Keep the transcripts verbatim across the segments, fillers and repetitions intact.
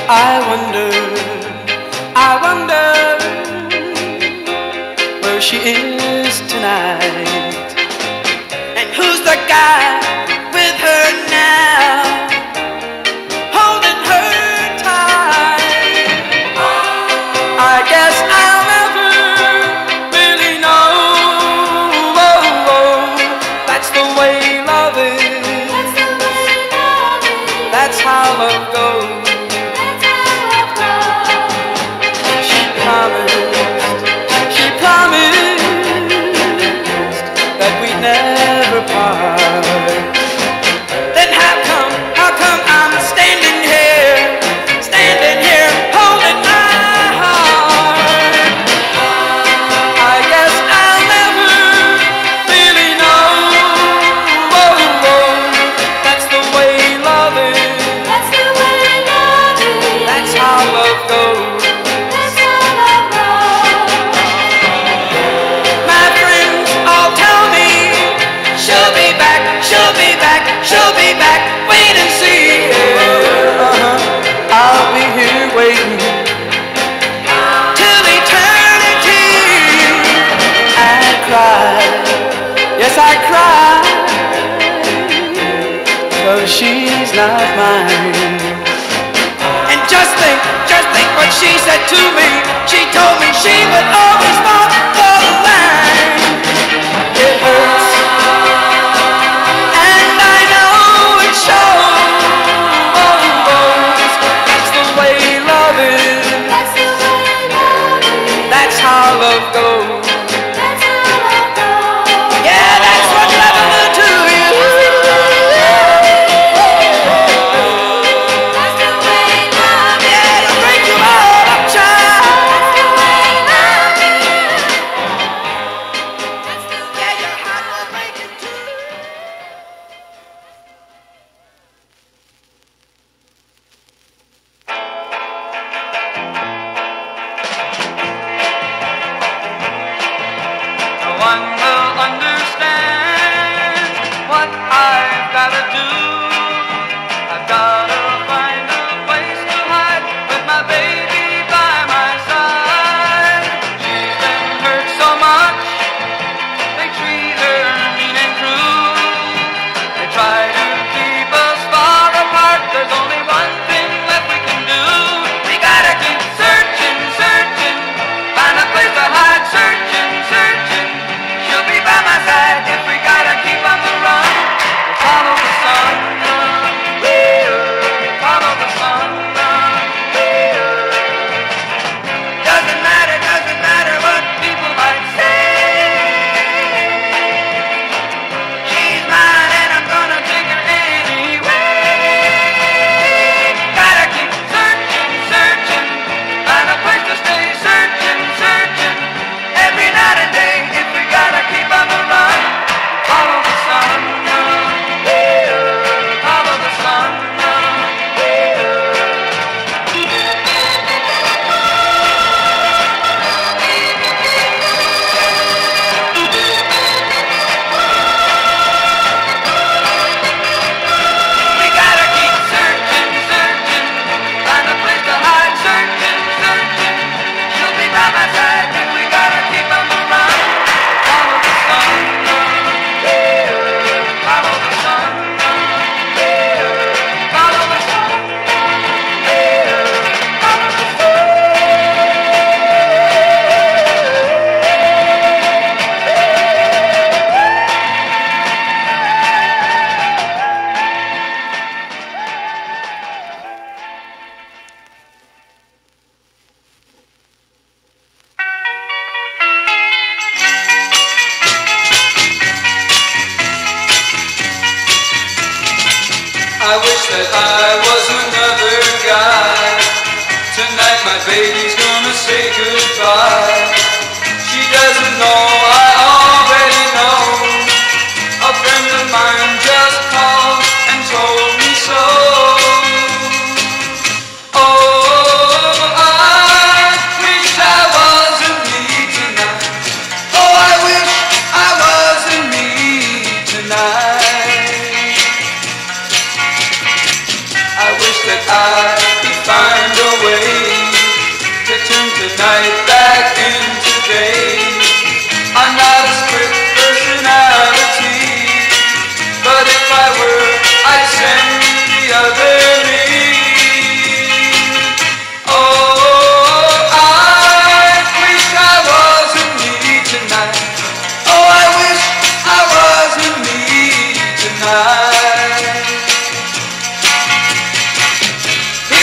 I wonder, I wonder where she is tonight. And who's the guy with her now, holding her tight? I guess I'll never really know. Oh, oh, that's the way love is. That's how love goes. She promised that we'd never part. Then how come, how come I'm standing here, standing here holding my heart? I guess I'll never really know. Oh, oh, that's the way love is. That's the way love is. That's how love goes. She'll be back, she'll be back, wait and see. Yeah, uh-huh. I'll be here waiting till eternity. I cry, yes I cry, 'cause she's not mine. And just think, just think what she said to me. She told me she would always walk the line. It hurts, how love goes. That's how love goes. Yeah, that's what love will do to you. That's the way love is. Yeah, it'll break you all up, child. That's the way love is.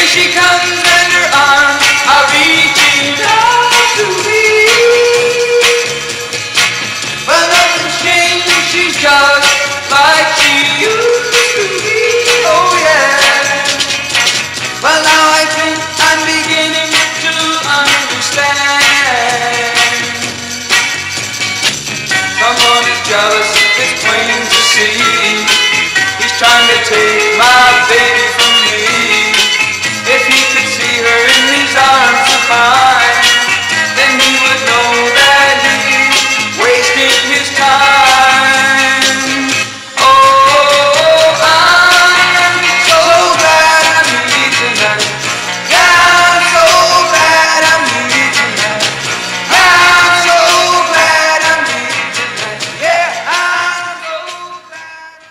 she comes and her arms are reaching out to me. Well, nothing's changed, she's just like she used to be. Oh yeah. Well, now I think I'm beginning to understand. Someone is jealous, it's plain to see. He's trying to take my baby from me. If he could see her in these arms of mine, then he would know that he's wasting his time. Oh, I'm so glad I'm here tonight. Yeah, I'm so glad I'm here tonight. I'm so glad I'm here tonight. Yeah, I'm so glad.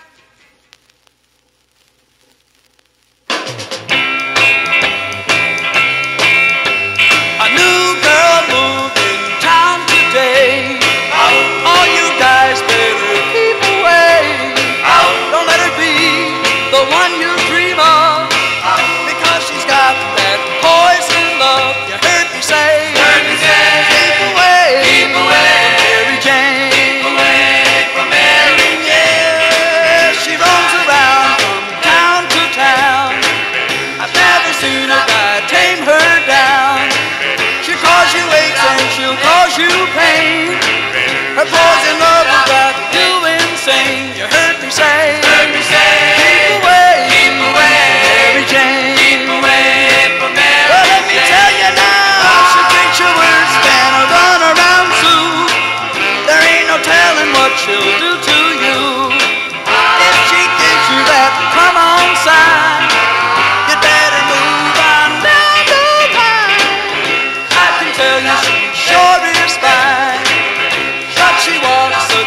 A new girl moved in town today. All you guys better keep away. Don't let her be the one you dream of, because she's got that poison love. You heard me say, heard me say, keep away, keep away from Mary Jane. Keep away from Mary Jane. Yeah, she roams around from town to town. I've never seen a guy tame her down. She'll cause you aches and she'll cause you pain. Her poison love will drive you insane. You heard me say, heard me say, keep away, keep away from Mary Jane. Keep away from Mary Jane. Well, let me tell you now, she thinks you're worse than a run-around zoo. There ain't no telling what she'll do to you. If she gives you that come on sign, you better move on down the line. I can tell you she sure is fine, but she walks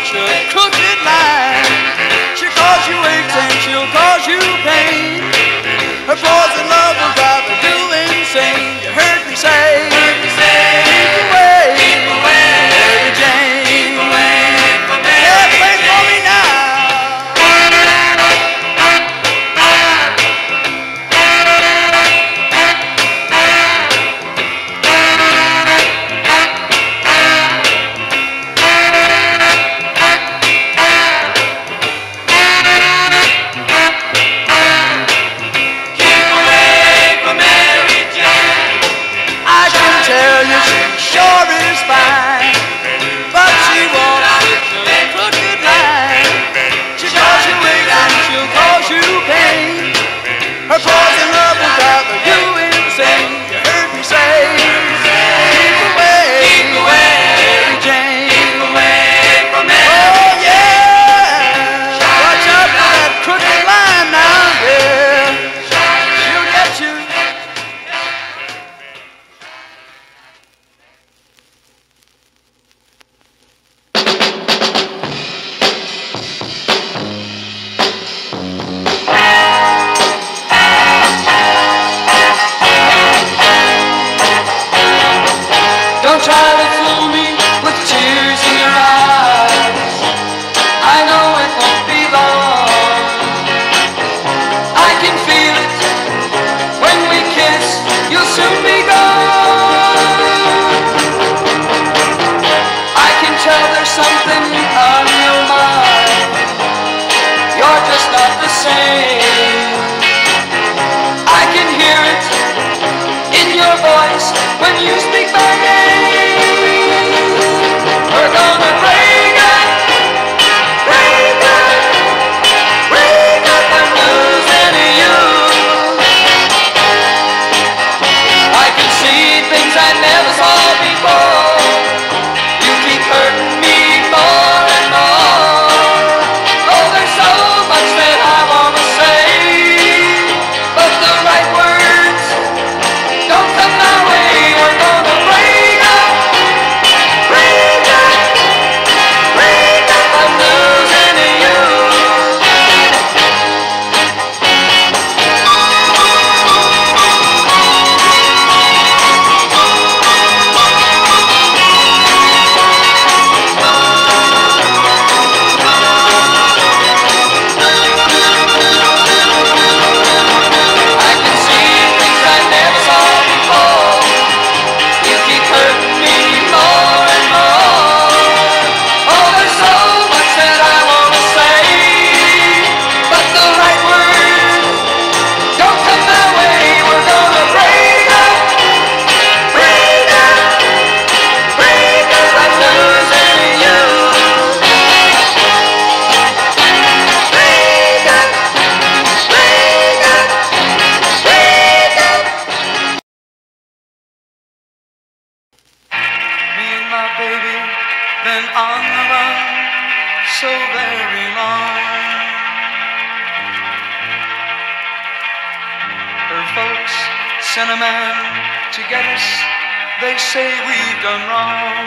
folks sent a man to get us. They say we've done wrong.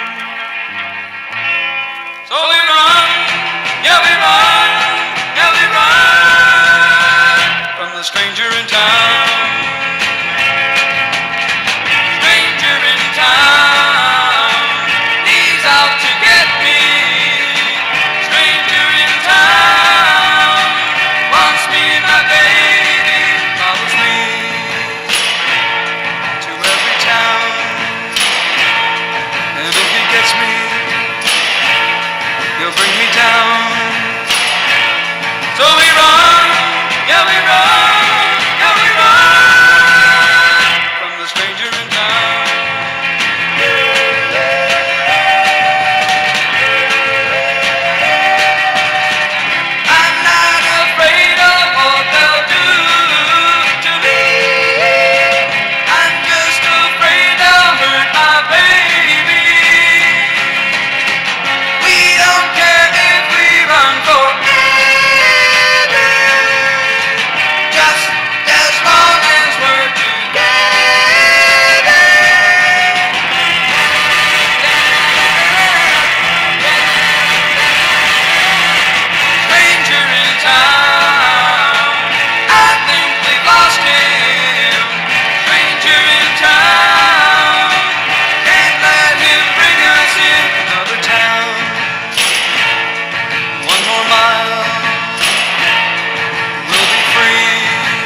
So we run, yeah we run, yeah we run from the stranger in town. Stranger in town, he's out to get me. Stranger in town, wants me and my baby, follows me to every town. And if he gets me, he'll bring me down. So we run, yeah we run, yeah we run from the stranger in town. I'm not afraid of what they'll do to me. I'm just afraid they'll hurt my baby. We don't care if we run forever, just as long as we're together. Stranger in town, I think we've lost him. Stranger in town, can't let him bring us in another town. One more mile, we'll be free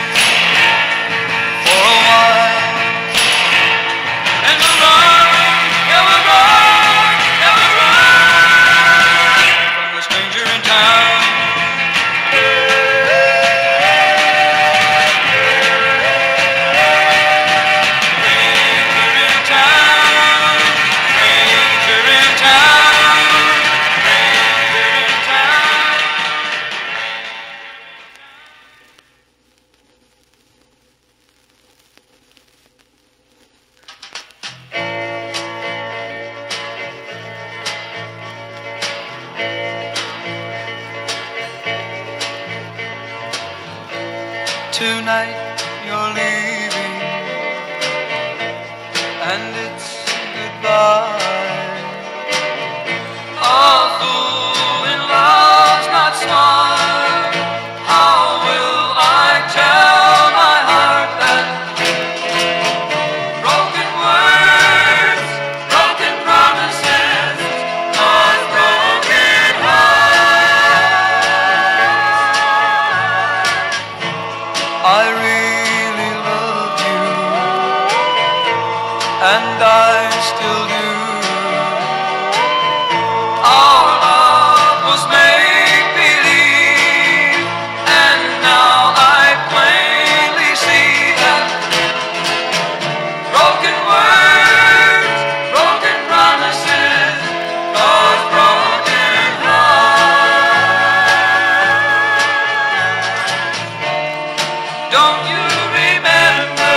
for a while. And we'll run, yeah we'll run, yeah we'll run from the stranger in town. Stranger in town, stranger in town, stranger in town. Tonight you're leaving, and it's goodbye. A fool in love's not smart. How will I tell my heart that broken words, broken promises, cause broken hearts? I really love you, and I still do. Our love was make-believe, and now I plainly see that broken words, broken promises, cause broken hearts. Don't you remember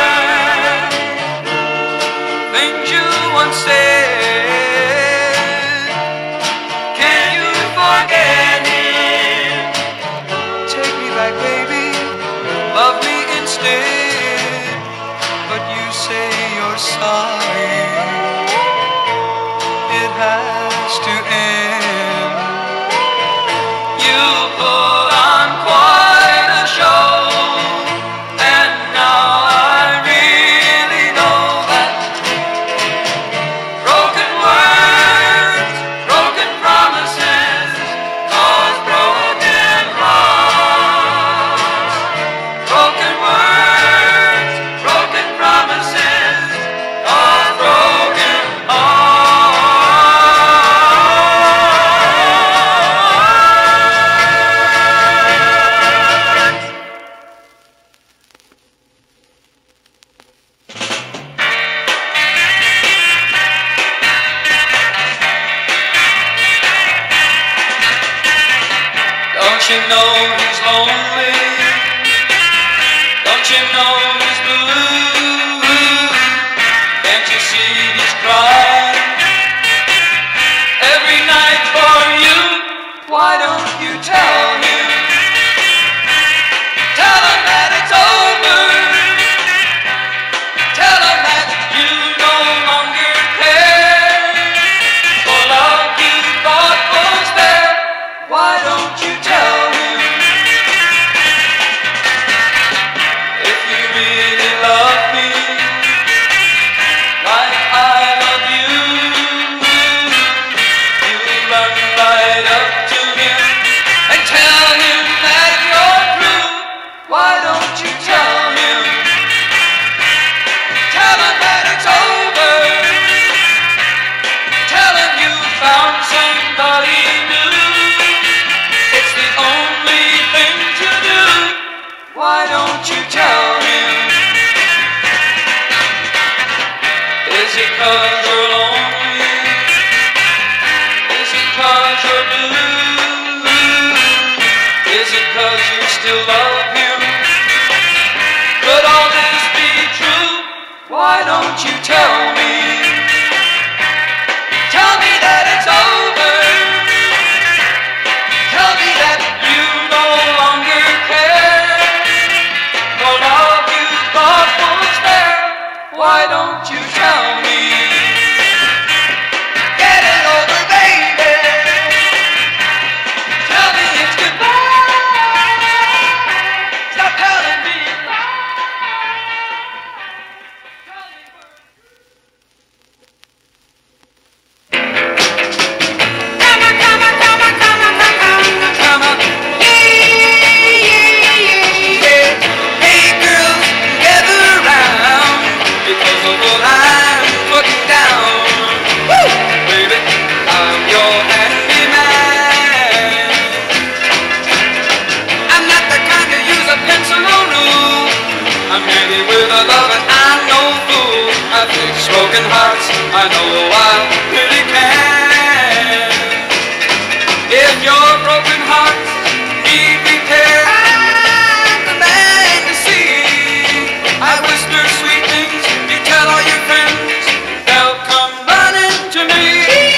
things you once said? Can you forget him? Take me back, baby, love me instead. But you say you're sorry, it has to end. You put on quite a show, and now I really know that broken words, broken promises, cause broken hearts. Broken words, broken promises, cause broken hearts. Don't you know he's lonely? Don't you know he's blue? Can't you see he's crying every night for you? Why don't you tell him? Tell him that it's over. Is it 'cause you're lonely? Is it 'cause you're blue? Is it 'cause you still love him? Could all this be true? Why don't you tell me? Tell me that it's over. Tell me that you no longer care. The love you thought was there. Why don't you tell me? Get it over, baby. Tell me it's goodbye. Stop telling me come on, come on, come on, come on, come on, come on. Yeah, yeah, yeah, yeah. Hey girls, gather around because of what I'm putting down. Woo! Baby, I'm your handyman. I'm not the kind to use a pencil or rule. I'm ready with a love and I'm no fool. I fix broken hearts, I know I really can. If your broken hearts need repair, I'm the man to see. I whisper sweet things, you tell all your friends, they'll come running to me.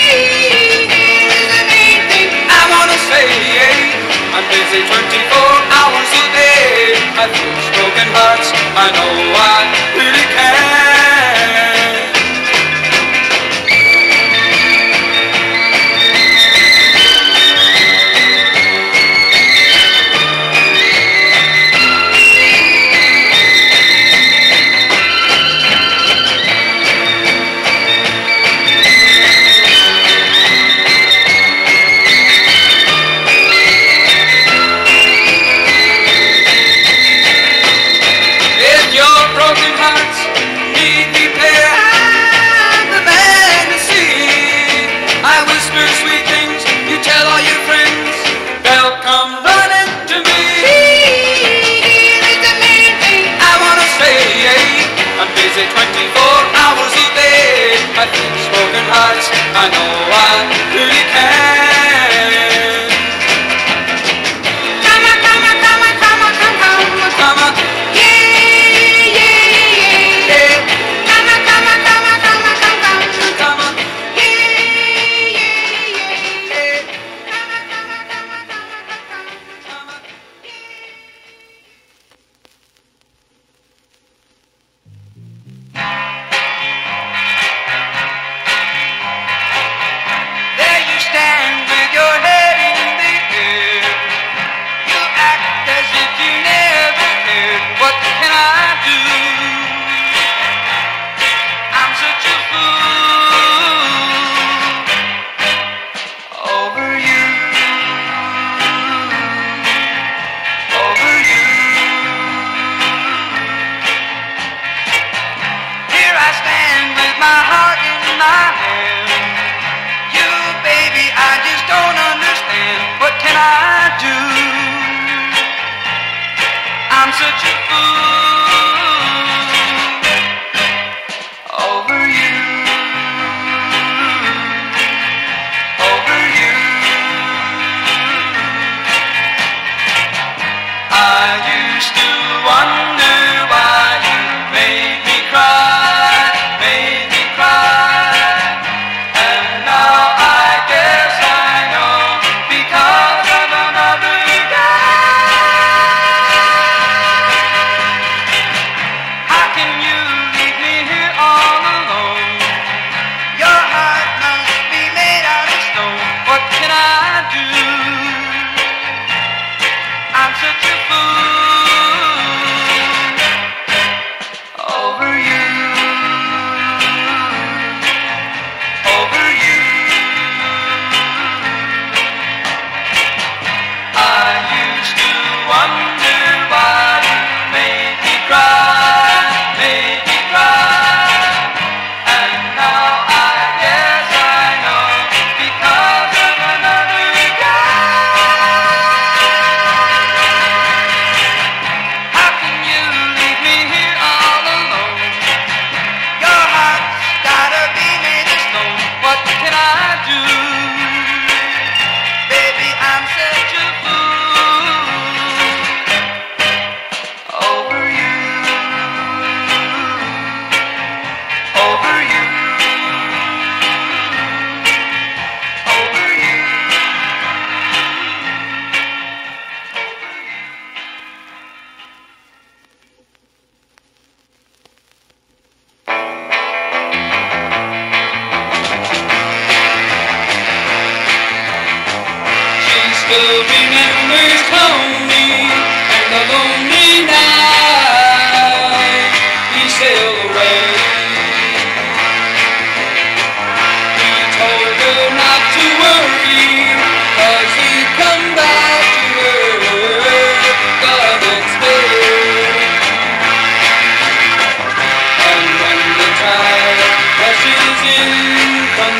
I wanna say, I'm busy twenty-four hours a day. I fix broken hearts, I know I really can. If your broken hearts need repair, I'm the man to see. I whisper sweet things, you tell all your friends, they'll come running to me. I wanna say, I'm busy twenty-four hours a day. I fix broken hearts, I know I really can. Come on, come on, come on, come on, come on, come on. Yeah, yeah, yeah. Come on, come on, come on, come on, come on, come on. Yeah, yeah, yeah. Come on, come on, come on, come on, come on. There you stand with your head in the air. You act as if you never cared. What can I do? I'm such a fool over you, over you. Here I stand with my heart in my hand. You, baby, I just don't understand. What can I do? I'm such a fool over you, over you. I used to wonder why you made me cry, made me cry. And now I guess I know, because of another guy.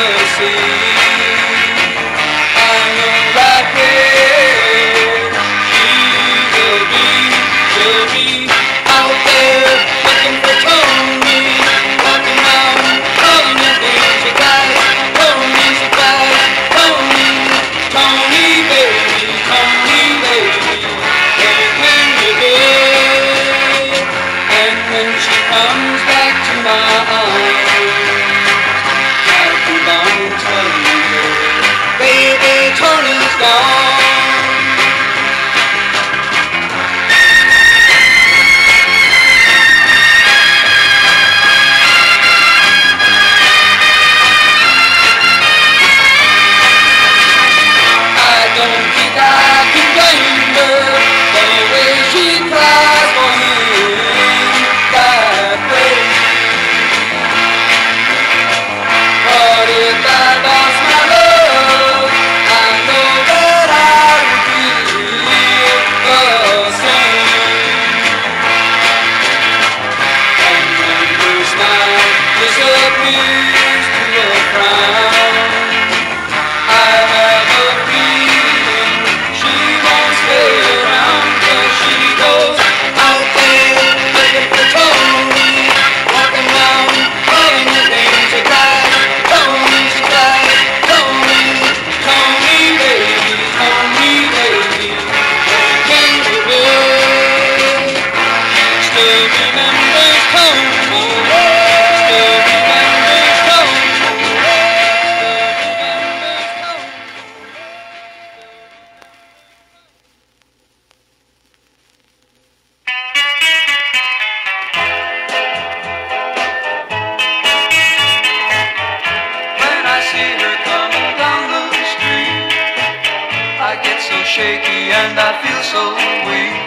shaky and I feel so weak.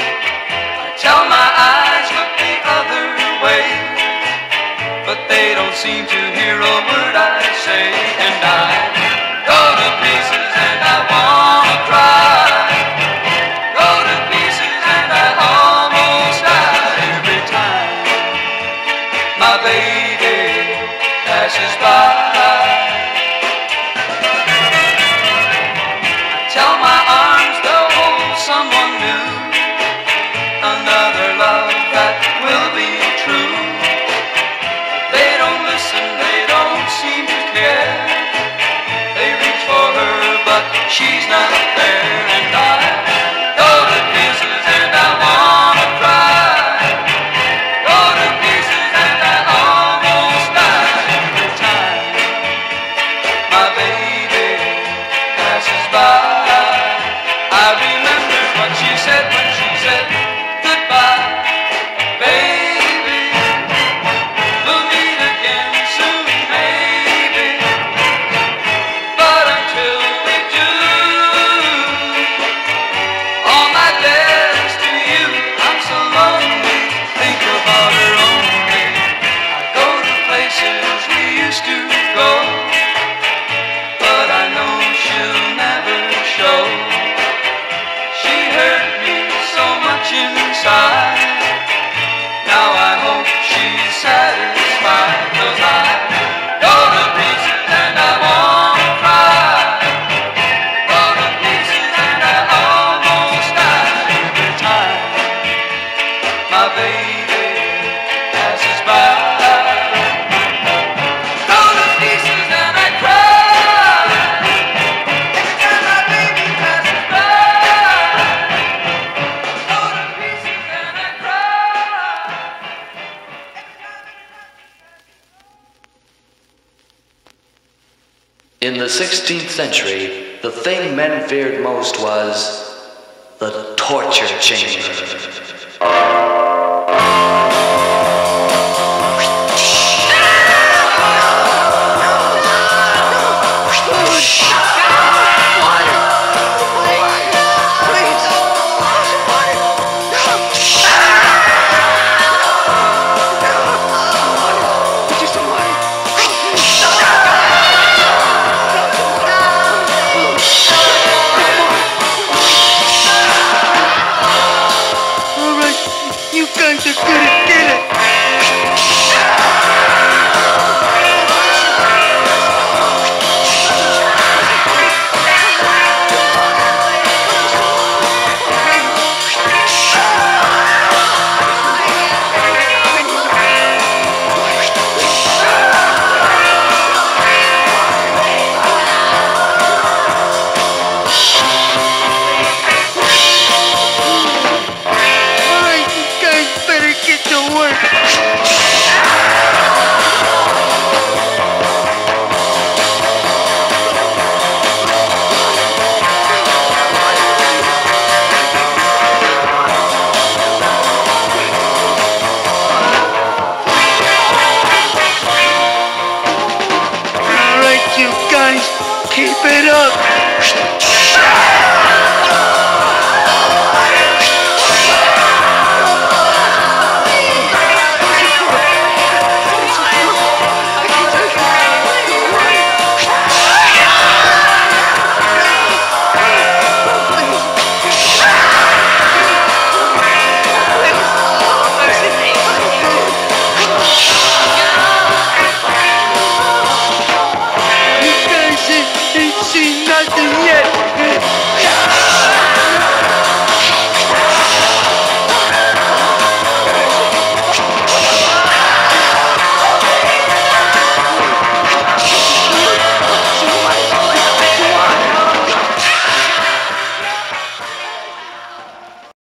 I tell my eyes look the other way, but they don't seem to hear a word I say. And I go to pieces and I wanna cry. Go to pieces and I almost die every time my baby passes by. Tell my arms they'll hold someone new, another love that will be true. They don't listen, they don't seem to care. They reach for her, but she's not there. And I go to pieces and I wanna cry. Go to pieces and I almost die every time my baby passes by. I remember what she said when she said goodbye. Baby, we'll meet again soon, maybe. But until we do, all my letters to you, I'm so lonely, think about her only. I go to places we used to go, but I know she'll never show. She hurt me so much inside. Now I hope she's satisfied, 'cause I go to pieces and I wanna cry. Go to pieces and I almost die every time my baby passes by. Go to pieces and I cry every time my baby passes by. In the sixteenth century, the thing men feared most was the torture chamber.